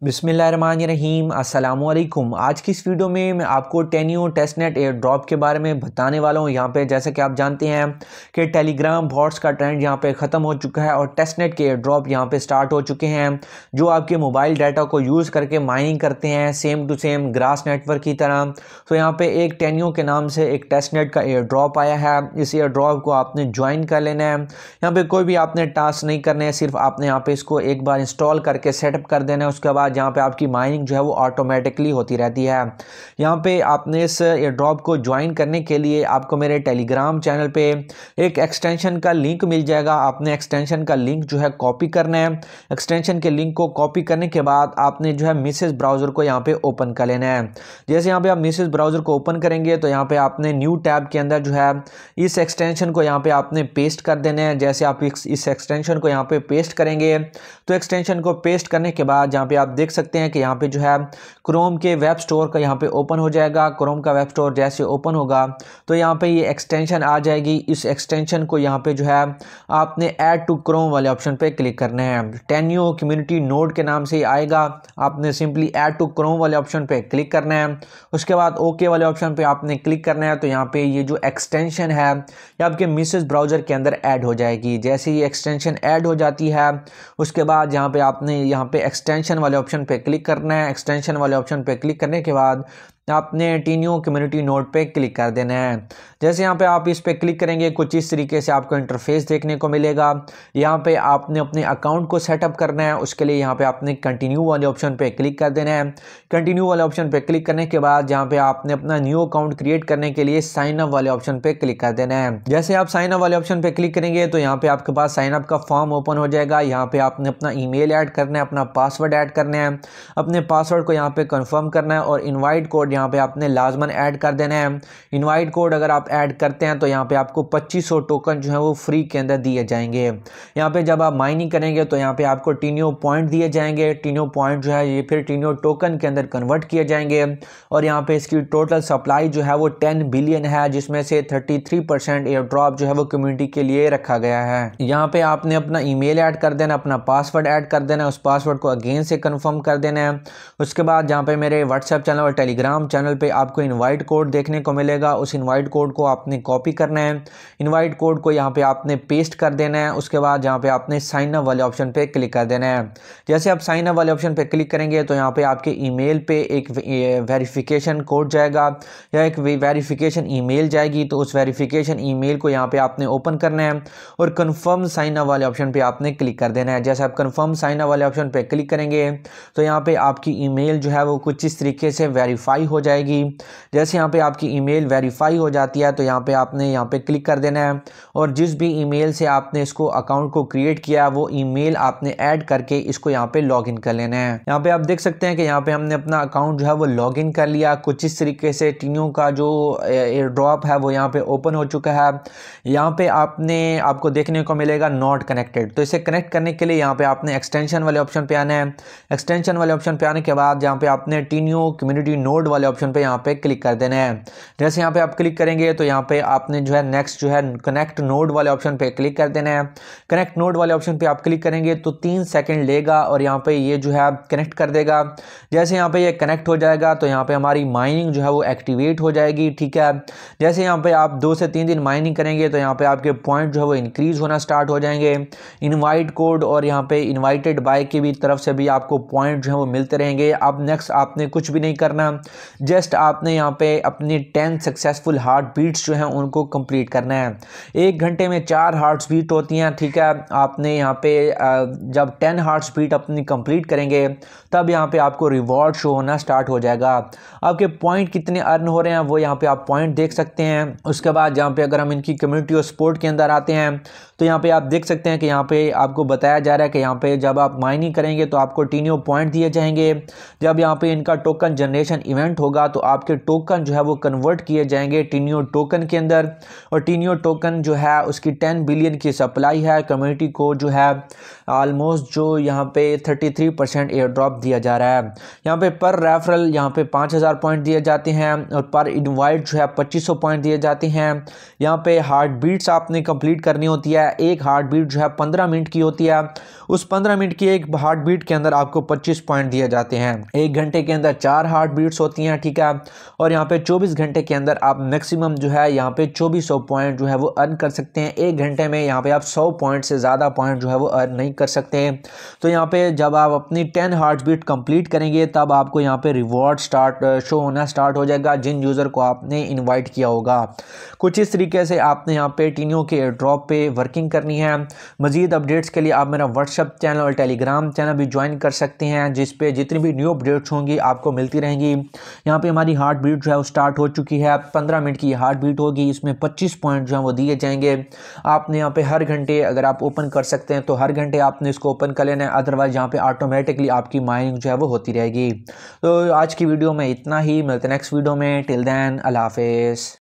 बिस्मिल्लाहिर्रहमानिर्रहीम अस्सलामुअलैकुम। आज की इस वीडियो में मैं आपको टेनियो टेस्टनेट एयर ड्रॉप के बारे में बताने वाला हूं। यहाँ पे जैसे कि आप जानते हैं कि टेलीग्राम बॉट्स का ट्रेंड यहाँ पे ख़त्म हो चुका है और टेस्टनेट के एयर ड्रॉप यहाँ पे स्टार्ट हो चुके हैं जो आपके मोबाइल डाटा को यूज़ करके माइनिंग करते हैं same to same grass network की तरह। तो यहाँ पे एक टेनियो के नाम से एक टेस्टनेट का एयर ड्रॉप आया है। इस एयर ड्रॉप को आपने ज्वाइन कर लेना है। यहाँ पे कोई भी आपने टास्क नहीं करने हैं, सिर्फ आपने यहाँ पे इसको एक बार इंस्टॉल करके सेटअप कर देना है। उसके बाद यहाँ पे आपकी माइनिंग जो है वो ऑटोमेटिकली होती रहती है। यहाँ पे आपने इस एयर ड्रॉप को ज्वाइन करने के लिए आपको मेरे टेलीग्राम चैनल पे एक एक्सटेंशन का लिंक मिल जाएगा। आपने एक्सटेंशन का लिंक जो है कॉपी करना है। एक्सटेंशन के लिंक को कॉपी करने के बाद आपने जो है मिसेस ब्राउज़र को यहाँ पे ओपन कर लेना है। जैसे यहाँ पे आप मिसेस ब्राउज़र को ओपन करेंगे तो यहाँ पे आपने न्यू टैब के अंदर जो है इस एक्सटेंशन को यहाँ पे आपने पेस्ट कर देना है। जैसे आप इस एक्सटेंशन को यहाँ पे पेस्ट करेंगे तो एक्सटेंशन को पेस्ट करने के बाद यहाँ पे आप देख सकते हैं कि यहाँ पे जो है क्रोम के वेब स्टोर का यहाँ पे ओपन हो जाएगा। क्रोम का वेब स्टोर जैसे ओपन होगा तो यहाँ पे ये एक्सटेंशन आ जाएगी। इस एक्सटेंशन को यहाँ पे जो है आपने ऐड टू क्रोम वाले ऑप्शन पे क्लिक करना है। टेनियो कम्युनिटी नोड के नाम से आएगा। आपने सिंपली ऐड टू क्रोम वाले ऑप्शन पे क्लिक करना है। उसके बाद ओके वाले ऑप्शन पे आपने क्लिक करना है। तो यहाँ पे ये जो एक्सटेंशन है ये आपके मिसेस ब्राउज़र के अंदर ऐड हो जाएगी। जैसे ये एक्सटेंशन ऐड हो जाती है उसके बाद यहाँ पे आपने यहाँ पे एक्सटेंशन वाले ऑप्शन पे क्लिक करना है। एक्सटेंशन वाले ऑप्शन पे क्लिक करने के बाद आपने टेनियो कम्युनिटी नोड पे क्लिक कर देना है। जैसे यहाँ पे आप इस पे क्लिक करेंगे कुछ इस तरीके से आपको इंटरफेस देखने को मिलेगा। यहाँ पे आपने अपने अकाउंट को सेटअप करना है। उसके लिए यहाँ पे आपने कंटिन्यू वाले ऑप्शन पे क्लिक कर देना है। कंटिन्यू वाले ऑप्शन पे क्लिक करने के बाद यहाँ पे आपने अपना न्यू अकाउंट क्रिएट करने के लिए साइन अप वाले ऑप्शन पे क्लिक कर देना है। जैसे आप साइन अप वाले ऑप्शन पे क्लिक करेंगे तो यहाँ पे आपके पास साइन अप का फॉर्म ओपन हो जाएगा। यहाँ पे आपने अपना ईमेल ऐड करना है, अपना पासवर्ड ऐड करना है, अपने पासवर्ड को यहाँ पे कंफर्म करना है और इनवाइट कोड यहाँ पे आपने लाजमन ऐड कर देना है। इनवाइट कोड अगर आप ऐड करते हैं तो यहाँ पे आपको 2500 टोकन जो है वो फ्री के अंदर दिए जाएंगे। यहाँ पे जब आप माइनिंग करेंगे तो यहाँ पे आपको टेनियो पॉइंट दिए जाएंगे। टेनियो पॉइंट जो है ये फिर टेनियो टोकन के अंदर कन्वर्ट किए जाएंगे और यहाँ पे इसकी टोटल सप्लाई जो है वो 10 बिलियन है जिसमें से 33% एयर ड्रॉप जो है वो कम्युनिटी के लिए रखा गया है। यहाँ पे आपने अपना ईमेल ऐड कर देना, अपना पासवर्ड ऐड कर देना, उस पासवर्ड को अगेन से कन्फर्म कर देना है। उसके बाद यहाँ पे मेरे व्हाट्सएप चैनल और टेलीग्राम चैनल पे आपको इनवाइट कोड देखने को मिलेगा। उस इनवाइट कोड को आपने कॉपी करना है। इनवाइट कोड को यहाँ पे आपने पेस्ट कर देना है। उसके बाद यहाँ पे आपने साइन अप वाले ऑप्शन पे क्लिक कर देना है। जैसे आप साइन अप वाले ऑप्शन पे क्लिक करेंगे तो यहाँ पे आपके ईमेल पे एक वेरिफिकेशन कोड जाएगा या एक वेरिफिकेशन ईमेल जाएगी। तो उस वेरिफिकेशन ईमेल को यहाँ पे आपने ओपन करना है और कन्फर्म साइन अप वाले ऑप्शन पे आपने क्लिक कर देना है। जैसे आप कन्फर्म साइन अप वाले ऑप्शन पे क्लिक करेंगे तो यहाँ पे आपकी ईमेल जो है वो कुछ इस तरीके से वेरीफाई हो जाएगी। जैसे यहाँ पे आपकी ईमेल वेरीफाई हो जाती है तो यहाँ पे आपने यहाँ पे क्लिक कर देना है और जिस भी ईमेल से आपने इसको अकाउंट को क्रिएट किया वो ईमेल आपने ऐड करके इसको यहाँ पे लॉगिन कर लेना है। यहाँ पे आप देख सकते हैं कि यहाँ पे हमने अपना अकाउंट जो है वो लॉगिन कर लिया। कुछ इस तरीके से टेनियो का जो एयर ड्रॉप है वो यहाँ पे ओपन हो चुका है। यहाँ पे आपको देखने को मिलेगा नॉट कनेक्टेड। तो इसे कनेक्ट करने के लिए यहाँ पे आपने एक्सटेंशन वाले ऑप्शन पे आना है। एक्सटेंशन वाले ऑप्शन पे आने के बाद यहाँ पे आपने टेनियो कम्युनिटी नोड वाले ऑप्शन पे यहाँ पे क्लिक कर देना है। जैसे यहाँ पे आप क्लिक करेंगे तो यहाँ पे आपने जो है नेक्स्ट जो है कनेक्ट नोड वाले ऑप्शन पे क्लिक कर देना है। कनेक्ट नोड वाले ऑप्शन पे आप क्लिक करेंगे तो 3 सेकंड लेगा और यहाँ पे ये जो है कनेक्ट कर देगा। जैसे यहाँ पे ये कनेक्ट हो जाएगा तो यहाँ पे हमारी माइनिंग जो है वो एक्टिवेट हो जाएगी। ठीक है, जैसे यहाँ पे आप 2 से 3 दिन माइनिंग करेंगे तो यहाँ पे आपके पॉइंट जो है वो इंक्रीज होना स्टार्ट हो जाएंगे। इनवाइट कोड और यहाँ पे इन्वाइटेड बाय की भी तरफ से भी आपको पॉइंट जो है वो मिलते रहेंगे। अब नेक्स्ट आपने कुछ भी नहीं करना, जस्ट आपने यहाँ पे अपनी 10 सक्सेसफुल हार्ट बीट्स जो हैं उनको कंप्लीट करना है। 1 घंटे में 4 हार्ट बीट होती हैं। ठीक है, आपने यहाँ पे जब 10 हार्ट बीट अपनी कंप्लीट करेंगे तब यहाँ पे आपको रिवॉर्ड शो होना स्टार्ट हो जाएगा। आपके पॉइंट कितने अर्न हो रहे हैं वो यहाँ पे आप पॉइंट देख सकते हैं। उसके बाद यहाँ पे अगर हम इनकी कम्युनिटी और सपोर्ट के अंदर आते हैं तो यहाँ पे आप देख सकते हैं कि यहाँ पे आपको बताया जा रहा है कि यहाँ पे जब आप माइनिंग करेंगे तो आपको टेनियो पॉइंट दिए जाएंगे। जब यहाँ पे इनका टोकन जनरेशन इवेंट होगा तो आपके टोकन जो है वो कन्वर्ट किए जाएंगे टेनियो टोकन के अंदर और टेनियो टोकन जो है उसकी 10 बिलियन की सप्लाई है। कम्युनिटी को जो है ऑलमोस्ट जो यहाँ पे 33% एयर ड्रॉप दिया जा रहा है। यहाँ पे पर रेफरल यहाँ पे 5000 पॉइंट दिए जाते हैं और पर इनवाइट जो है 2500 पॉइंट दिए जाते हैं। यहाँ पे हार्ट बीट्स आपने कंप्लीट करनी होती है। एक हार्ट बीट जो है 15 मिनट की होती है। उस 15 मिनट की एक हार्ट बीट के अंदर आपको 25 पॉइंट दिए जाते हैं। एक घंटे के अंदर 4 हार्ट बीट्स होती हैं, ठीक है। और यहाँ पे 24 घंटे के अंदर आप मैक्सिमम जो है यहाँ पे 2400 पॉइंट जो है वो अर्न कर सकते हैं। एक घंटे में यहाँ पे आप 100 पॉइंट से ज़्यादा पॉइंट जो है वो अर्न नहीं कर सकते हैं। तो यहाँ पे जब आप अपनी 10 हार्ट बीट कंप्लीट करेंगे तब आपको यहाँ पे रिवॉर्ड शो होना स्टार्ट हो जाएगा जिन यूज़र को आपने इन्वाइट किया होगा। कुछ इस तरीके से आपने यहाँ पे टेनियो के एयरड्रॉप पे वर्किंग करनी है। मजीद अपडेट्स के लिए आप मेरा व्हाट्सएप चैनल और टेलीग्राम चैनल भी ज्वाइन कर सकते हैं, जिस पे जितनी भी न्यू अपडेट्स होंगी आपको मिलती रहेंगी। यहाँ पे हमारी हार्ट बीट जो है वो स्टार्ट हो चुकी है। 15 मिनट की हार्ट बीट होगी, इसमें 25 पॉइंट जो है वो दिए जाएंगे। आपने यहाँ पे हर घंटे अगर आप ओपन कर सकते हैं तो हर घंटे आपने इसको ओपन कर लेना है, अदरवाइज यहाँ पे ऑटोमेटिकली आपकी माइनिंग जो है वो होती रहेगी। तो आज की वीडियो में इतना ही, मिलते हैं नेक्स्ट वीडियो में। टिल देन अल्लाह हाफिज़।